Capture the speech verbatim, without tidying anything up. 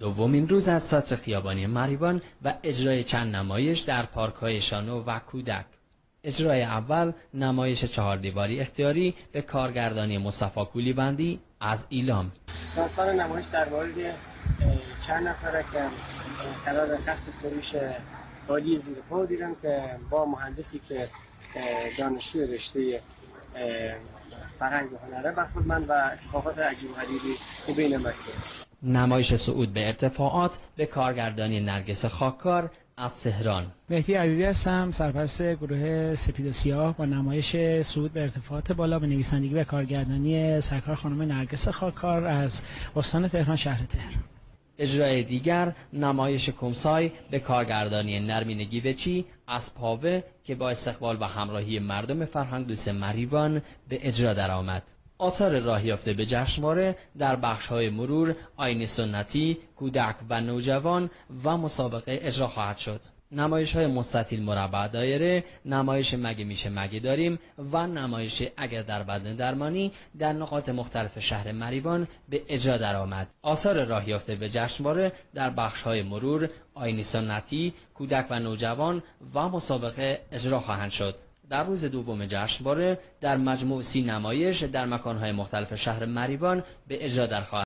دومین روز از ساچ خیابانی مریوان و اجرای چند نمایش در پارک‌های شانو و کودک. اجرای اول نمایش چهار دیواری اختیاری به کارگردانی مصطفی کولیوندی از ایلام. داستان نمایش در مورد چند نفره که قرار قصد فروش عالی زیر پا دیدن که با مهندسی که دانشجوی رشته فرهنگ و هنره برخورد من و اتفاقات عجیب و غریبی که بین مکتب. نمایش صعود به ارتفاعات به کارگردانی نرگس خاککار از تهران. مهدی عبیبی هستم، سرپرست گروه سپید و سیاه با نمایش صعود به ارتفاعات بالا به نویسندگی و کارگردانی سرکار خانم نرگس خاککار از استان تهران شهر تهران. اجرای دیگر نمایش کمسای به کارگردانی نرمین گیوچی از پاوه که با استقبال و همراهی مردم فرهنگ دوست مریوان به اجرا درآمد. آثار راه یافته به جشنواره در بخش‌های مرور، آیین سنتی، کودک و نوجوان و مسابقه اجرا خواهد شد. نمایش‌های مستطیل مربع دایره، نمایش مگه میشه مگه داریم و نمایش اگر در بدن درمانی در نقاط مختلف شهر مریوان به اجرا درآمد. آثار راه یافته به جشنواره در بخش‌های مرور، آیین سنتی، کودک و نوجوان و مسابقه اجرا خواهند شد. در روز دوم جشنواره در مجموع سی نمایش در مکان‌های مختلف شهر مریوان به اجرا در خواهد